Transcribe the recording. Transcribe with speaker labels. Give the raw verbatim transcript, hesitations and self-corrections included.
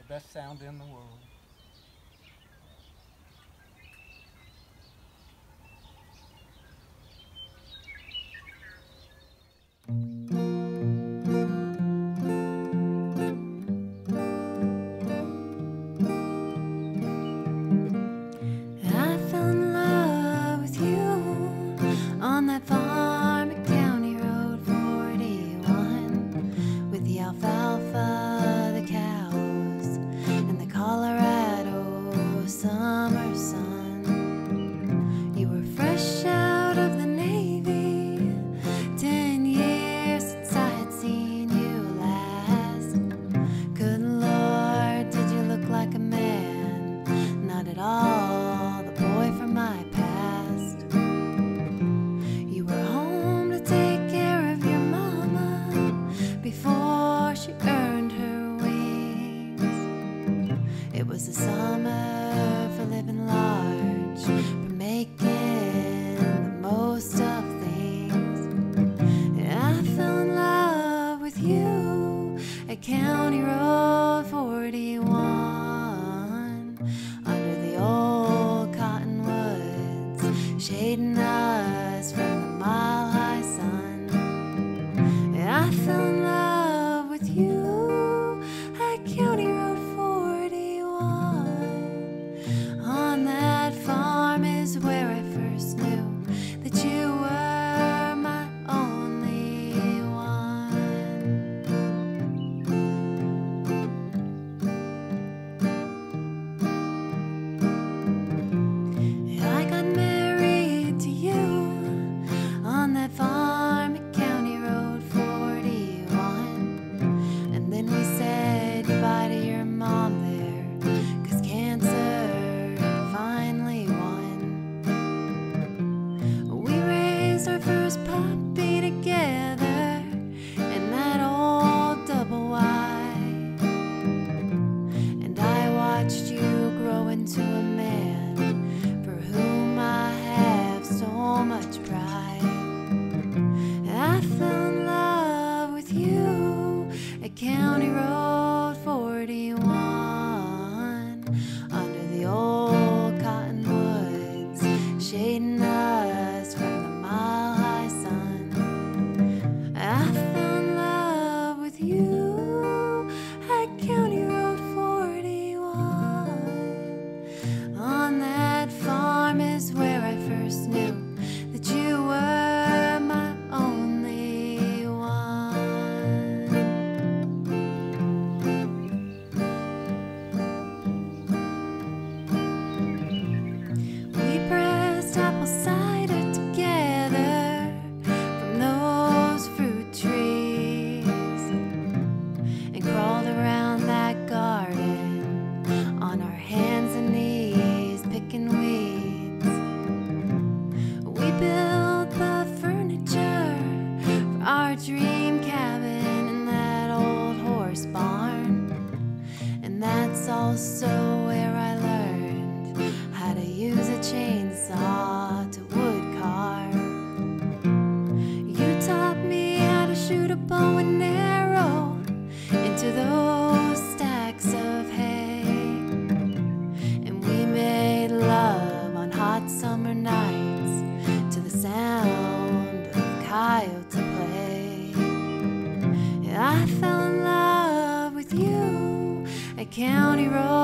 Speaker 1: best sound in the world.
Speaker 2: I fell in love with you on that farm at County Road forty-one, with the alfalfa, the cows, and the Colorado summer sun. You were fresh out of the Navy, ten years since I had seen you last. Good Lord, did you look like a man? Not at all the boy from my past. You were home to take care of your mama before she earned her wings. It was a summer for living large, for making the most of things. I fell in love with you at County Road forty-one, under the old cottonwoods, shading us from the mile-high sun. I fell in love with you at County Road forty-one. On that farm is where I first knew that you were my only one. I got married to you on that farm at County Road forty-one, and then we said goodbye to your mom there, 'cause cancer finally won. We raised our first puppy together in that old double wide, and I watched you grow into a man for whom I have so much pride. I fell in love with you at County Road forty-one, under the old cottonwoods, shading us from the mile-high sun. I fell in love with you at County Road forty-one. On that farm is where I first knew that you were my only one. We pressed apple cider together from those fruit trees, and crawled around that garden on our hands and knees, picking weeds. We built the furniture for our dream cabin in that old horse barn, and that's also where I learned how to use a chainsaw to wood carve. You taught me how to shoot a bow and arrow into those stacks of hay, and we made love on hot summer nights to the sound of coyote play. I fell in love with you at County Road